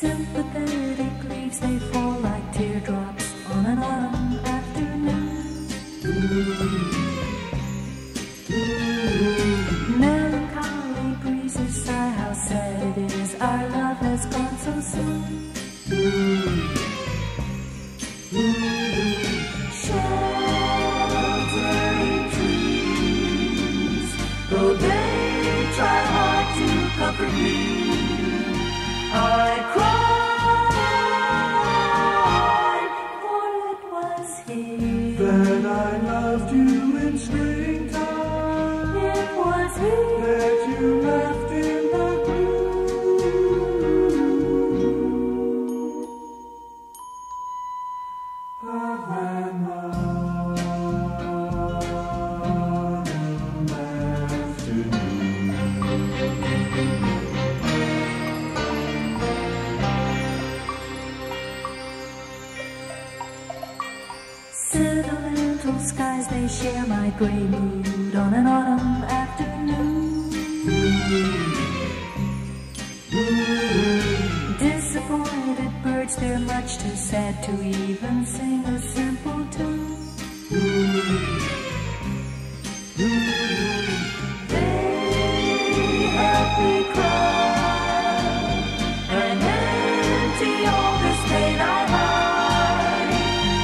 Sympathetic leaves, they fall like teardrops on an autumn afternoon. Melancholy breezes sigh, how sad it is, our love has gone so soon. Sheltering trees, though they try hard to comfort me, I cried, for it was he that I loved you in springtime. It was he That you left in the gloom of an autumn afternoon. Sentimental skies, they share my gray mood on an autumn afternoon. Disappointed birds, they're much too sad to even sing a simple tune. They help me cry and empty all this pain I hide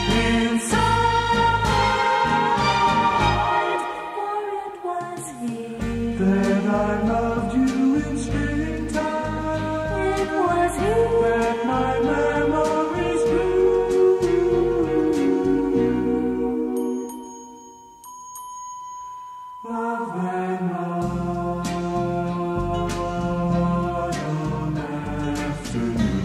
inside, for it was he That I loved you in springtime. It was he That my memories grew of an autumn afternoon.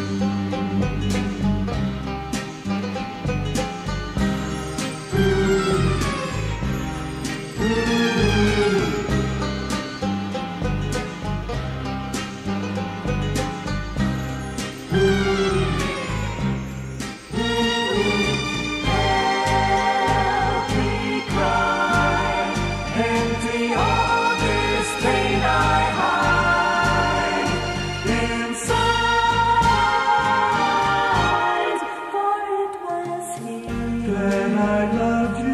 help me cry, empty all this pain I hide inside, for it was he That I loved you